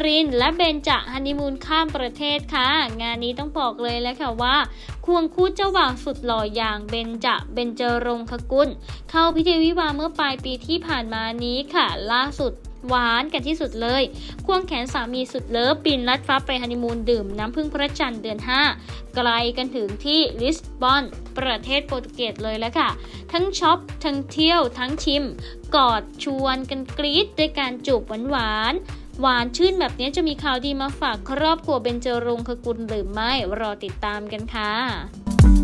รินและเบนจฮันนีมูนข้ามประเทศค่ะงานนี้ต้องบอกเลยแล้วค่ะว่าควงคู่เจ้าบ่าวสุดหล่ออย่างเบนจรงคกุลเข้าพิธีวิวาห์เมื่อปลายปีที่ผ่านมานี้ค่ะล่าสุดหวานกันที่สุดเลยควงแขนสามีสุดเลิฟบินลัดฟ้าไปฮันนีมูนดื่มน้ำพึ่งพระจันทร์เดือน5ไกลกันถึงที่ลิสบอนประเทศโปรตุเกสเลยแล้วค่ะทั้งช็อปทั้งเที่ยวทั้งชิมกอดชวนกันกรี๊ดด้วยการจูบหวานชื่นแบบนี้จะมีข่าวดีมาฝากครอบครัวเบนจรงคกุลหรือไม่รอติดตามกันค่ะ